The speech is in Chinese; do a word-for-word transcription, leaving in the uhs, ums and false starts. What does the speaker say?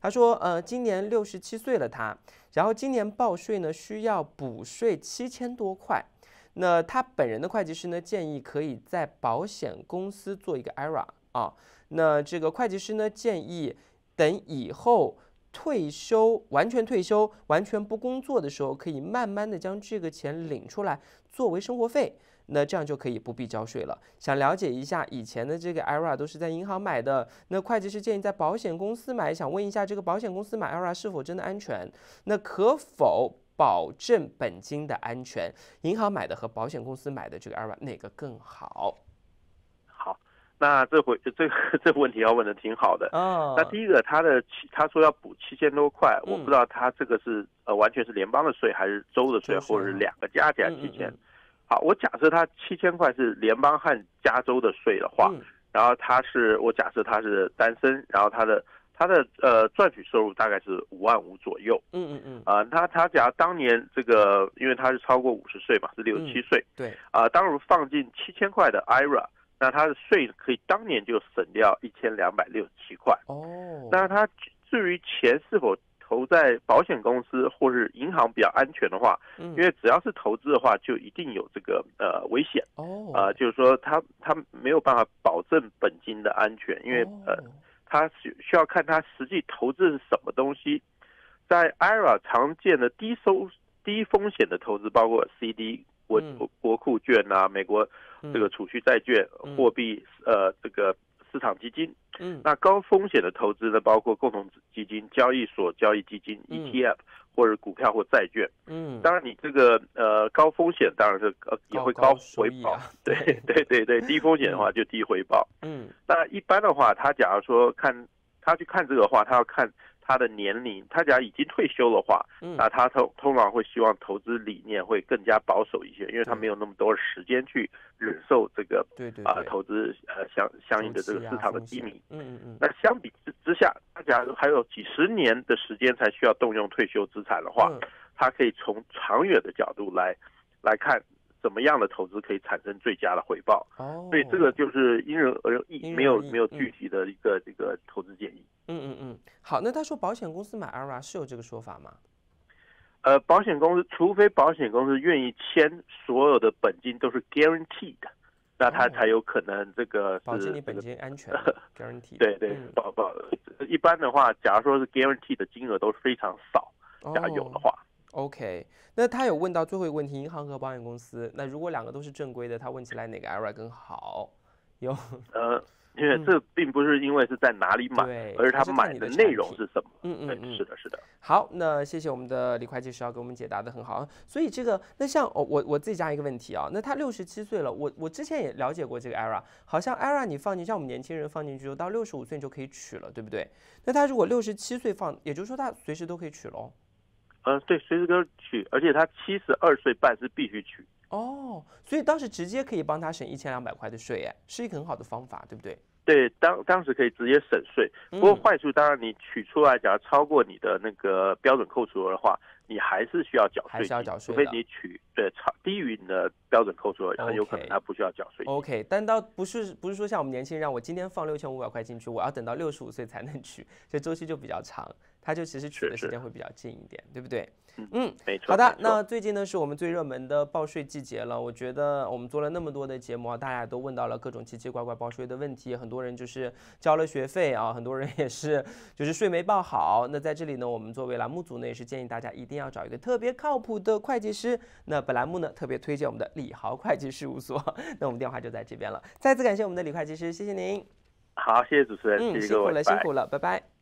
他说，呃，今年六十七岁了他，然后今年报税呢需要补税七千多块。那他本人的会计师呢建议可以在保险公司做一个 I R A 啊。那这个会计师呢建议等以后退休，完全退休，完全不工作的时候，可以慢慢的将这个钱领出来作为生活费。那这样就可以不必交税了。想了解一下以前的这个 I R A 都是在银行买的，那会计师建议在保险公司买，想问一下这个保险公司买 I R A 是否真的安全？那可否保证本金的安全？银行买的和保险公司买的这个 I R A 哪个更好？ 好，那这回这个这个问题要问的挺好的。 哦， 那第一个，他的他说要补七千多块，我不知道他这个是呃完全是联邦的税还是州的税，或者是两个加起来七千。好，我假设他七千块是联邦和加州的税的话，然后他是我假设他是单身，然后他的他的呃赚取收入大概是五万五左右。 嗯嗯嗯。 啊、呃，他他假如当年这个，因为他是超过五十岁嘛，是六十七岁。 对。 啊、呃，当如放进七千块的 I R A， 那他的税可以当年就省掉一千两百六十七块。 哦。 那他至于钱是否投在保险公司或是银行比较安全的话，嗯、因为只要是投资的话，就一定有这个呃危险。哦。啊、呃，就是说他他没有办法保证本金的安全，因为、哦、呃，他需需要看他实际投资是什么东西。在 I R A 常见的低收低风险的投资包括 C D 国、嗯、国库券啊，美国这个储蓄债券、嗯、货币呃这个市场基金。嗯，那高风险的投资呢，包括共同基金、交易所交易基金、嗯、E T F 或者股票或债券。嗯，当然你这个呃高风险当然是呃也会高回报。 啊、 对对对对，低风险的话就低回报。嗯，那一般的话，他假如说看他去看这个的话，他要看他的年龄，他假如已经退休的话，嗯、那他通通常会希望投资理念会更加保守一些，因为他没有那么多时间去忍受这个对对啊、呃、投资呃相相应的这个市场的低迷。 嗯嗯嗯。 那相比之之下，他假如还有几十年的时间才需要动用退休资产的话，嗯、他可以从长远的角度来来看。怎么样的投资可以产生最佳的回报？哦，所以这个就是因人而异，没有没有具体的一个这个投资建议。 嗯嗯嗯，好，那他说保险公司买 I R A 是有这个说法吗？ 呃，保险公司除非保险公司愿意签所有的本金都是 guaranteed 的，那他才有可能这个是保证你本金安全 guaranteed。 对对，保保一般的话，假如说是 guaranteed 的金额都是非常少，假如有的话。 OK， 那他有问到最后一个问题，银行和保险公司，那如果两个都是正规的，他问起来哪个 I R A 更好？有呃，因为这并不是因为是在哪里买， 嗯、 而是他买的内容是什么。 嗯嗯嗯， 是的，是的。 好，那谢谢我们的李会计师要给我们解答的很好。所以这个，那像、哦、我我自己加一个问题啊，那他六十七岁了，我我之前也了解过这个 I R A， 好像 I R A 你放进像我们年轻人放进去，到六十五岁你就可以取了，对不对？那他如果六十七岁放，也就是说他随时都可以取喽。 呃，对，随时都取，而且他七十二岁半是必须取。 哦，所以当时直接可以帮他省一千两百块的税，哎，是一个很好的方法，对不对？ 对，当当时可以直接省税。不过坏处当然，你取出来，假如超过你的那个标准扣除额的话，你还是需要缴税， 还是要缴税， 除非你取对超低于你的标准扣除额，很有可能他不需要缴税。 OK， 但到不是不是说像我们年轻人，让我今天放六千五百块进去，我要等到六十五岁才能取，这周期就比较长。它就其实取的时间会比较近一点，对不对？ 嗯，没错。 好的，那最近呢是我们最热门的报税季节了。我觉得我们做了那么多的节目，大家都问到了各种奇奇怪怪报税的问题，很多人就是交了学费啊，很多人也是就是税没报好。那在这里呢，我们作为栏目组呢，也是建议大家一定要找一个特别靠谱的会计师。那本栏目呢特别推荐我们的李豪会计事务所，那我们电话就在这边了。再次感谢我们的李会计师，谢谢您。 好，谢谢主持人， 嗯， 谢谢各位， 辛苦了，辛苦了，拜拜。